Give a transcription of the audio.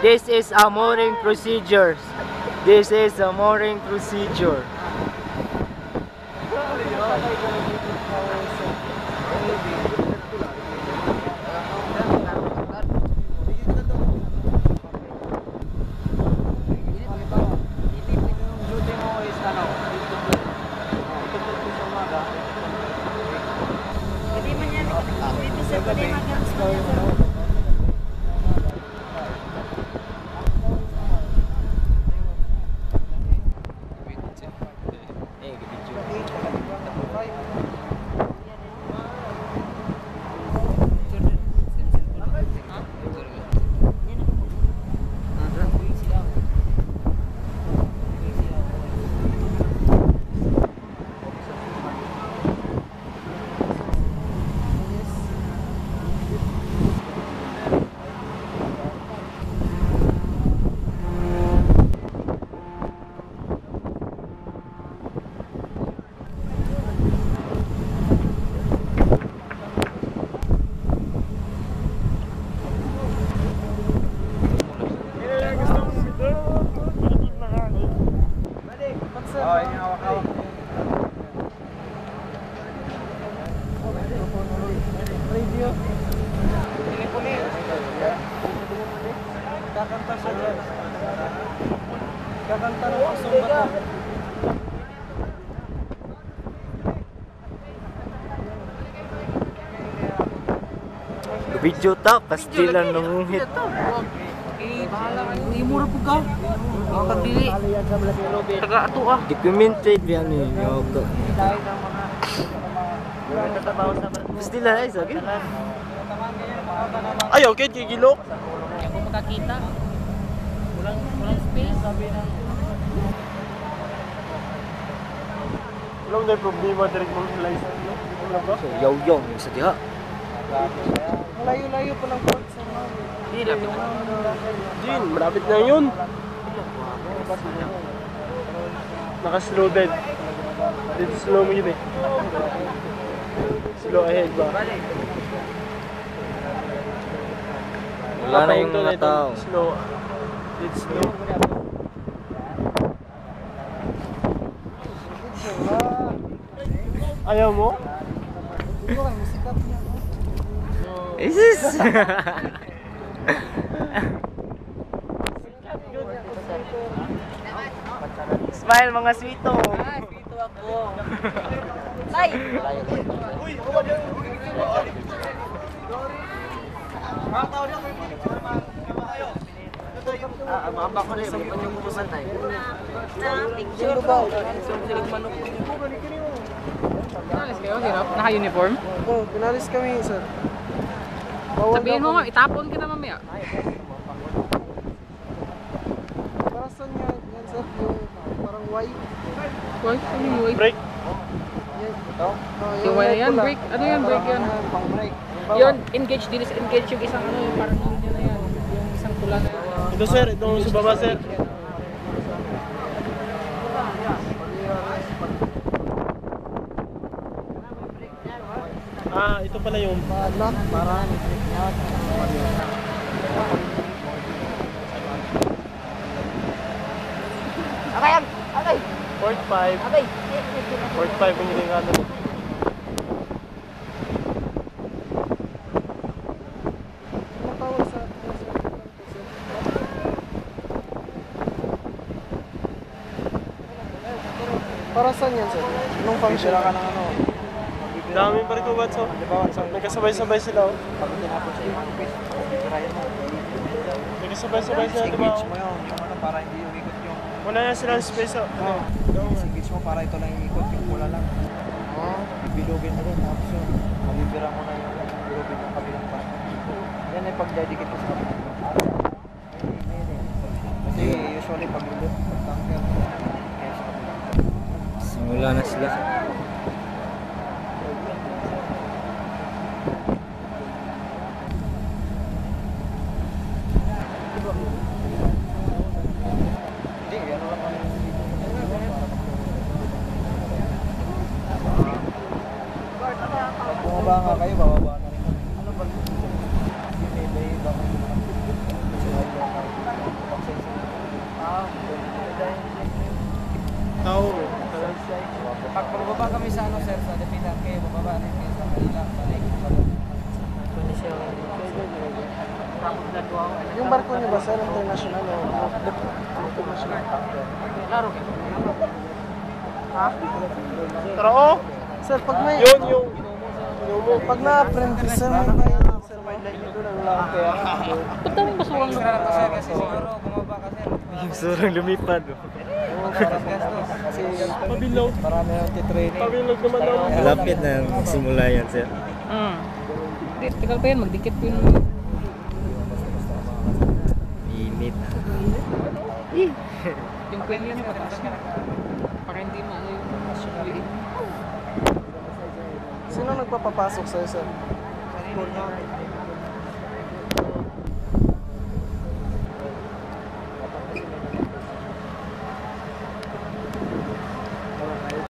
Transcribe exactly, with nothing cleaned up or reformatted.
This is a mooring procedure. This is a mooring procedure. Kakanta siya dyan. Kakanta ng asong bato. Video ta, pastilan nangungit. Eh, bahala kayo. Imura po ka. Ako kagdili. Taga ato ah. Documented yan eh. Yoga. Pastilan ay sagin. Ay, okay, kikilok. Kaya kung makakita, walang, walang space. Walang na problema direct mong license, no? Wala ba? So, yaw-yaw sa diha. Layo-layo pa ng port sa mga. Hindi, lapit na. Jin, malapit na yun. Naka-slow dead. Dito slow mo yun eh. Slow ahead ba? Wala na yung mga tao. Slow. It's slow. Ayaw mo? Isis! Smile mga sweeto! Ah, dito ako. Tay! Uy! Mga tao niya, kayo. Ah, mga bako na yung yung pupusan tayo. Picture ba? Silag manok. Pinalis kayo? Naka-uniform? Oo, pinalis kami, sir. Sabihin mo, ma'am, itapon kita mamaya. Para saan yan? Yan, sir, yung parang Y. Why? Ano yung wait? Break. Yan. Yung why na yan? Break? Ano yan? Break yan? Pang break. Yun, engage din. Engage yung isang ano, yung parang yun na yan. Yung isang tula na yan. Ito, sir. Ito sa baba, sir. Ah, ito pala yung lock para ni-break niya. Okay, okay. Port five. Okay. Port five yung yung ano. Para saan yan, sir? Anong function? Bibira ka ng ano? Dami pa rin ko, Watso. Nagkasabay-sabay sila, oh. Pag tinapos sa yung office, bibirayan mo. Nagkasabay-sabay sila, diba? Engage mo yun, yung ano, para hindi umikot yung... Wala na silang space, oh. Oo, engage mo para ito lang ikot, yung pula lang. Oo, ibilugin mo rin, tapos yun, mabibira mo na yung bilugin ng kabilang part. Yan ay pag-dedicate ko sa kabilang part. Kasi usually pag-ilot, pag-tanker, kaya sa kabilang part. Simula na sila. Bumaba nga kayo, bababa na rin kami. Ano ba? Hindi may iba. Tauro. Pag bababa kami sa ano sir, sa Dapitan kayo, bababa rin kayo sa Manila, balik. Yung barko niyo ba sir, international o international? Klaro ka. Ha? Pero oh! Sir, pag may... Yun yung... Pag na-apprentice sir, may bayad sir. May line nito lang lang kaya. Ba't daming basurang Siguro lumipad? to sir, kasi siguro bumaba ka sir. Yung surang lumipad. Oo, parang gastos. Kasi Pabilog. marami ang titraining. Pabilog naman daw. Malapit na simula yan, sir. Hmm. Hindi, tagal pa yan. Magdikit ko yung... Init. Yung kwento niya pataas ka. Para hindi maano yung liit. Sino nagpapapasok sa'yo sir? School na.